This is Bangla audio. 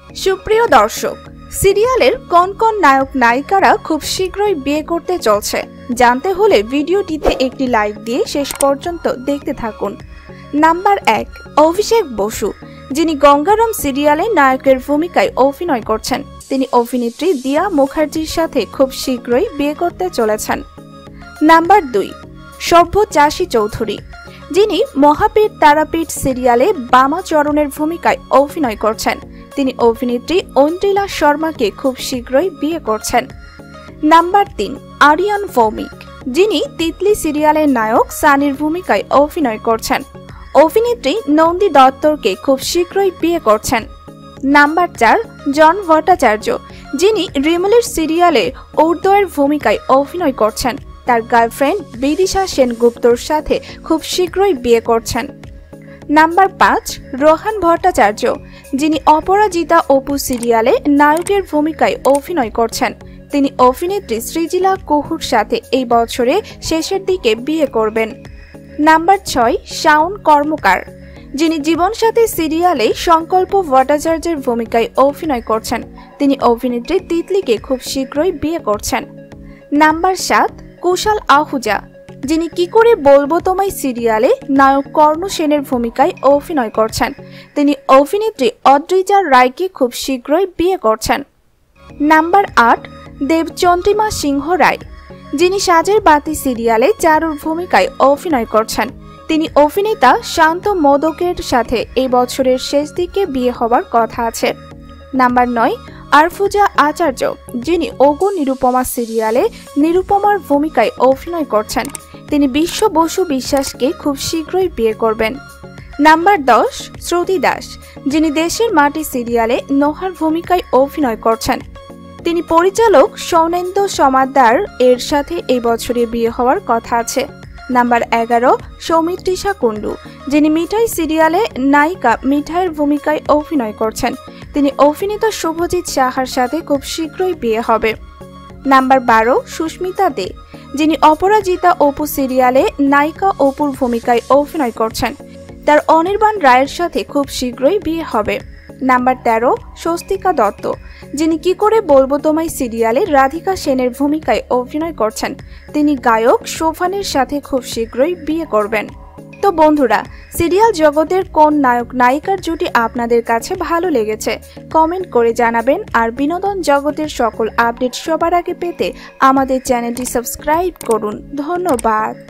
সুপ্রিয় দর্শক, সিরিয়ালের কোন কোন নায়ক নায়িকারা খুব শীঘ্রই বিয়ে করতে চলছে জানতে হলে ভিডিওটিতে একটি লাইক দিয়ে শেষ পর্যন্ত দেখতে থাকুন। নাম্বার 1, অভিষেক বসু, যিনি গঙ্গারাম সিরিয়ালে নায়কের ভূমিকায় অভিনয় করছেন। তিনি অভিনেত্রী দিয়া মুখার্জির সাথে খুব শীঘ্রই বিয়ে করতে চলেছেন। নাম্বার 2, সব্যসাচী চৌধুরী, যিনি মহাপীর তারাপীঠ সিরিয়ালে বামা চরণের ভূমিকায় অভিনয় করছেন। তিনি অভিনেত্রী ঐন্দ্রিলা শর্মাকে খুব শীঘ্রই বিয়ে করছেন। নাম্বার 3, আরিয়ান ভৌমিক, যিনি তিতলি সিরিয়ালের নায়ক সানির ভূমিকায় অভিনয় করছেন। অভিনেত্রী নন্দী দত্তকে খুব শীঘ্রই বিয়ে করছেন। নাম্বার 4, জন ভট্টাচার্য, যিনি রিমলের সিরিয়ালে উর্দয়ের ভূমিকায় অভিনয় করছেন। তার গার্লফ্রেন্ড বিদিশা সেনগুপ্তর সাথে খুব শীঘ্রই বিয়ে করছেন। নাম্বার 5, রোহান ভট্টাচার্য, যিনি অপরাজিতা অপু সিরিয়ালে নায়কের ভূমিকায় অভিনয় করছেন। তিনি অভিনেত্রী সৃজিলা কুহুর সাথে এই বছরের শেষের দিকে বিয়ে করবেন। নাম্বার 6, শাওন কর্মকার, যিনি জীবনসাথী সিরিয়ালে সংকল্প ভট্টাচার্যের ভূমিকায় অভিনয় করছেন। তিনি অভিনেত্রী তিতলিকে খুব শীঘ্রই বিয়ে করছেন। নাম্বার 7, কুশল আহুজা, যিনি কি করে বলবো তোমায় সিরিয়ালে নায়ক কর্ণ সেনের ভূমিকায় অভিনয় করছেন। তিনি অভিনেত্রী অদ্রিজা রায়কে খুব শীঘ্রই বিয়ে করছেন। নাম্বার 8, দেবচন্দ্রিমা সিংহ রায়, যিনি সাজের বাতি সিরিয়ালে চারুর ভূমিকায় অভিনয় করছেন। তিনি অভিনেতা শান্ত মোদকের সাথে এই বছরের শেষ দিকে বিয়ে হবার কথা আছে। নাম্বার 9, আরফুজা আচার্য, যিনি ওগো নিরুপমা সিরিয়ালে নিরুপমার ভূমিকায় অভিনয় করছেন। তিনি বিশ্ব বসু বিশ্বাসকে খুব শীঘ্রই বিয়ে করবেন। নাম্বার 10, শ্রুতি দাস, যিনি দেশের মাটি সিরিয়ালে নোহার ভূমিকায় অভিনয় করছেন। তিনি পরিচালক সৌনেন্দু সমাদ্দার এর সাথে এই বছরে বিয়ে হওয়ার কথা আছে। নাম্বার 11, সৌমিত্রিষা কুণ্ডু, যিনি মিঠাই সিরিয়ালে নায়িকা মিঠাইয়ের ভূমিকায় অভিনয় করছেন। তিনি অভিনেতা শুভজিৎ সাহার সাথে খুব শীঘ্রই বিয়ে হবে। নাম্বার 12, সুস্মিতা দে, যিনি অপরাজিতা অপু সিরিয়ালে নায়িকা অপুর ভূমিকায় অভিনয় করছেন। তার অনির্বাণ রায়ের সাথে খুব শীঘ্রই বিয়ে হবে। নাম্বার 13, স্বস্তিকা দত্ত, যিনি কি করে বলবো তোমায় সিরিয়ালে রাধিকা সেনের ভূমিকায় অভিনয় করছেন। তিনি গায়ক শোভানের সাথে খুব শীঘ্রই বিয়ে করবেন। তো বন্ধুরা, সিরিয়াল জগতের কোন নায়ক নায়িকার জুটি আপনাদের কাছে ভালো লেগেছে কমেন্ট করে জানাবেন। আর বিনোদন জগতের সকল আপডেট সবার আগে পেতে আমাদের চ্যানেলটি সাবস্ক্রাইব করুন। ধন্যবাদ।